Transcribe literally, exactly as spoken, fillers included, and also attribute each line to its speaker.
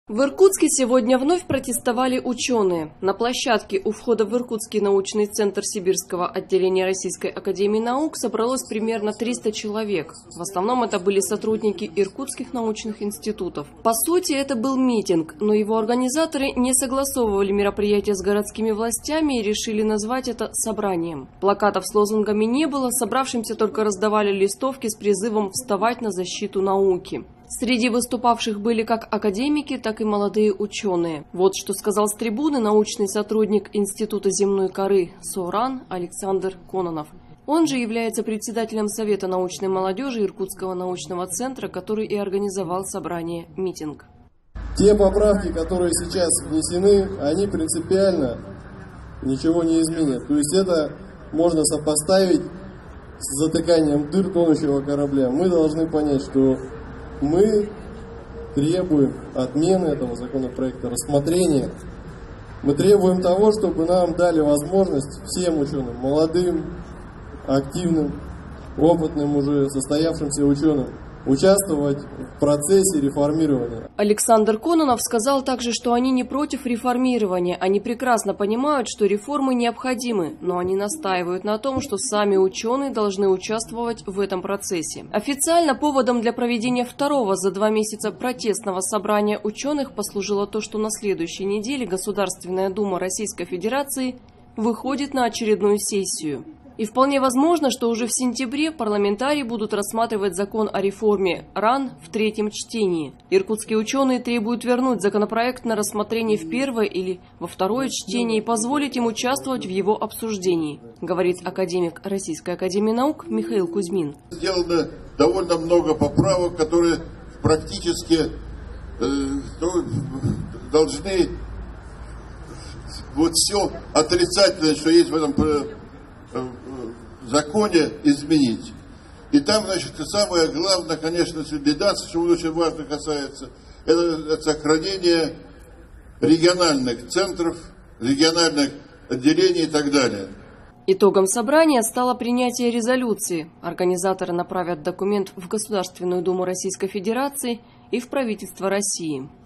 Speaker 1: В Иркутске сегодня вновь протестовали ученые. На площадке у входа в Иркутский научный центр Сибирского отделения Российской академии наук собралось примерно триста человек. В основном это были сотрудники иркутских научных институтов. По сути, это был митинг, но его организаторы не согласовывали мероприятие с городскими властями и решили назвать это собранием. Плакатов с лозунгами не было, собравшимся только раздавали листовки с призывом вставать на защиту науки. Среди выступавших были как академики, так и молодые ученые. Вот что сказал с трибуны научный сотрудник Института земной коры СОРАН Александр Кононов. Он же является председателем Совета научной молодежи Иркутского научного центра, который и организовал собрание-митинг.
Speaker 2: Те поправки, которые сейчас внесены, они принципиально ничего не изменят. То есть это можно сопоставить с затыканием дыр тонущего корабля. Мы должны понять, что мы требуем отмены этого законопроекта, рассмотрения. Мы требуем того, чтобы нам дали возможность всем ученым, молодым, активным, опытным уже состоявшимся ученым, участвовать в процессе реформирования.
Speaker 1: Александр Кононов сказал также, что они не против реформирования. Они прекрасно понимают, что реформы необходимы, но они настаивают на том, что сами ученые должны участвовать в этом процессе. Официально поводом для проведения второго за два месяца протестного собрания ученых послужило то, что на следующей неделе Государственная Дума Российской Федерации выходит на очередную сессию. И вполне возможно, что уже в сентябре парламентарии будут рассматривать закон о реформе РАН в третьем чтении. Иркутские ученые требуют вернуть законопроект на рассмотрение в первое или во второе чтение и позволить им участвовать в его обсуждении, говорит академик Российской академии наук Михаил Кузьмин.
Speaker 3: Сделано довольно много поправок, которые практически э, должны вот все отрицательное, что есть в этом законе, изменить. И там, значит, самое главное, конечно, беда, что очень важно касается, это, это сохранение региональных центров, региональных отделений и так далее.
Speaker 1: Итогом собрания стало принятие резолюции. Организаторы направят документ в Государственную Думу Российской Федерации и в правительство России.